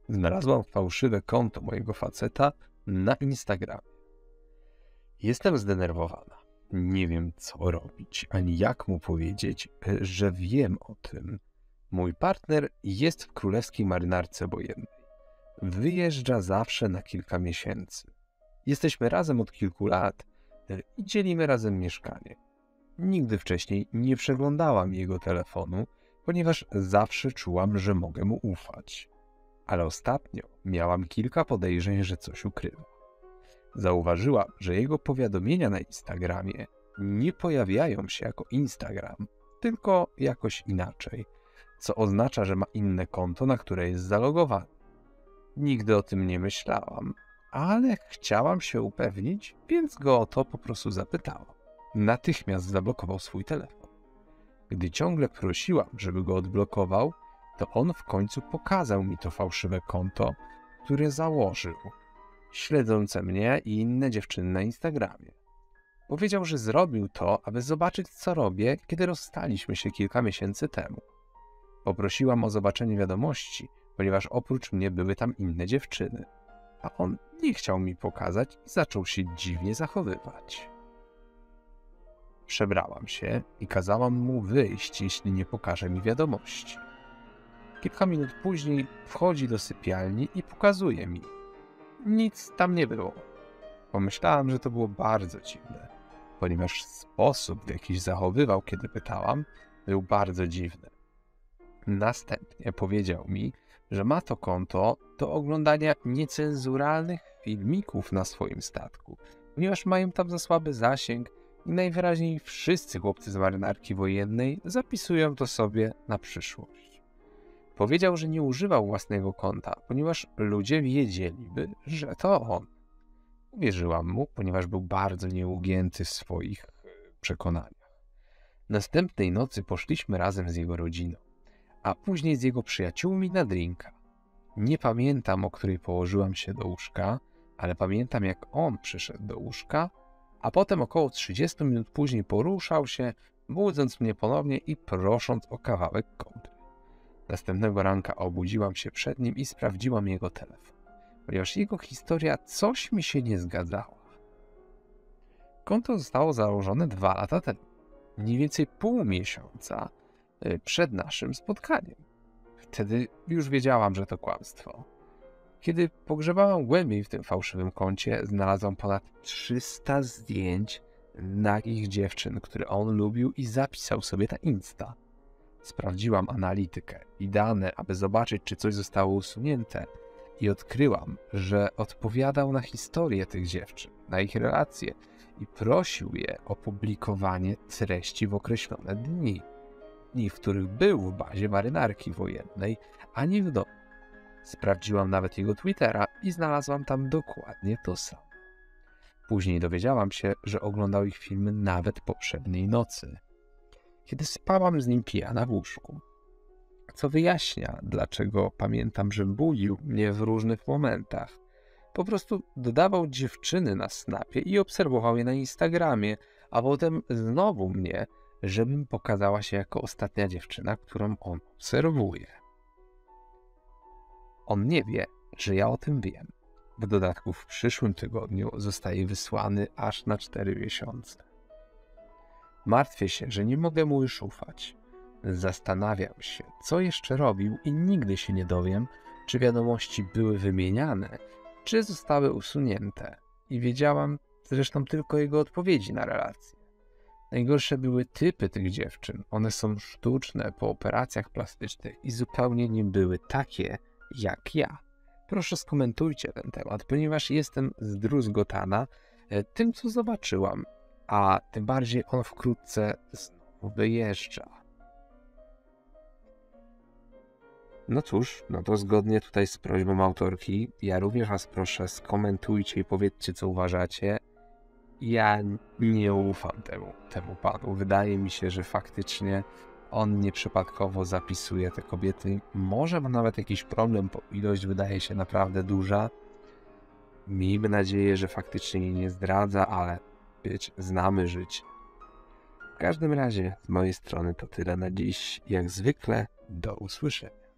Znalazłam fałszywe konto mojego faceta na Instagramie. Jestem zdenerwowana. Nie wiem, co robić, ani jak mu powiedzieć, że wiem o tym. Mój partner jest w królewskiej marynarce wojennej. Wyjeżdża zawsze na kilka miesięcy. Jesteśmy razem od kilku lat i dzielimy razem mieszkanie. Nigdy wcześniej nie przeglądałam jego telefonu, ponieważ zawsze czułam, że mogę mu ufać. Ale ostatnio miałam kilka podejrzeń, że coś ukrywa. Zauważyłam, że jego powiadomienia na Instagramie nie pojawiają się jako Instagram, tylko jakoś inaczej, co oznacza, że ma inne konto, na które jest zalogowany. Nigdy o tym nie myślałam, ale chciałam się upewnić, więc go o to po prostu zapytałam. Natychmiast zablokował swój telefon. Gdy ciągle prosiłam, żeby go odblokował, to on w końcu pokazał mi to fałszywe konto, które założył, śledzące mnie i inne dziewczyny na Instagramie. Powiedział, że zrobił to, aby zobaczyć, co robię, kiedy rozstaliśmy się kilka miesięcy temu. Poprosiłam o zobaczenie wiadomości, ponieważ oprócz mnie były tam inne dziewczyny, a on nie chciał mi pokazać i zaczął się dziwnie zachowywać. Przebrałam się i kazałam mu wyjść, jeśli nie pokaże mi wiadomości. Kilka minut później wchodzi do sypialni i pokazuje mi. Nic tam nie było. Pomyślałam, że to było bardzo dziwne, ponieważ sposób, w jaki się zachowywał, kiedy pytałam, był bardzo dziwny. Następnie powiedział mi, że ma to konto do oglądania niecenzuralnych filmików na swoim statku, ponieważ mają tam za słaby zasięg i najwyraźniej wszyscy chłopcy z marynarki wojennej zapisują to sobie na przyszłość. Powiedział, że nie używał własnego konta, ponieważ ludzie wiedzieliby, że to on. Uwierzyłam mu, ponieważ był bardzo nieugięty w swoich przekonaniach. Następnej nocy poszliśmy razem z jego rodziną, a później z jego przyjaciółmi na drinka. Nie pamiętam, o której położyłam się do łóżka, ale pamiętam, jak on przyszedł do łóżka, a potem około 30 minut później poruszał się, budząc mnie ponownie i prosząc o kawałek kołdry. Następnego ranka obudziłam się przed nim i sprawdziłam jego telefon, ponieważ jego historia coś mi się nie zgadzała. Konto zostało założone 2 lata temu, mniej więcej pół miesiąca przed naszym spotkaniem. Wtedy już wiedziałam, że to kłamstwo. Kiedy pogrzebałam głębiej w tym fałszywym koncie, znalazłam ponad 300 zdjęć nagich dziewczyn, które on lubił i zapisał sobie na Insta. Sprawdziłam analitykę i dane, aby zobaczyć, czy coś zostało usunięte i odkryłam, że odpowiadał na historię tych dziewczyn, na ich relacje i prosił je o publikowanie treści w określone dni, w których był w bazie marynarki wojennej, a nie w domu. Sprawdziłam nawet jego Twittera i znalazłam tam dokładnie to samo. Później dowiedziałam się, że oglądał ich filmy nawet poprzedniej nocy, kiedy spałam z nim pijana w łóżku. Co wyjaśnia, dlaczego pamiętam, że budził mnie w różnych momentach. Po prostu dodawał dziewczyny na Snapie i obserwował je na Instagramie, a potem znowu mnie, żebym pokazała się jako ostatnia dziewczyna, którą on obserwuje. On nie wie, że ja o tym wiem. W dodatku w przyszłym tygodniu zostaje wysłany aż na 4 miesiące. Martwię się, że nie mogę mu już ufać. Zastanawiam się, co jeszcze robił i nigdy się nie dowiem, czy wiadomości były wymieniane, czy zostały usunięte. I wiedziałam zresztą tylko jego odpowiedzi na relacje. Najgorsze były typy tych dziewczyn. One są sztuczne po operacjach plastycznych i zupełnie nie były takie jak ja. Proszę skomentujcie ten temat, ponieważ jestem zdruzgotana tym, co zobaczyłam, a tym bardziej on wkrótce znowu wyjeżdża. No cóż, no to zgodnie tutaj z prośbą autorki, ja również was proszę, skomentujcie i powiedzcie, co uważacie. Ja nie ufam temu panu. Wydaje mi się, że faktycznie on nieprzypadkowo zapisuje te kobiety. Może ma nawet jakiś problem, bo ilość wydaje się naprawdę duża. Miejmy nadzieję, że faktycznie jej nie zdradza, ale znamy życie. W każdym razie z mojej strony to tyle na dziś. Jak zwykle do usłyszenia.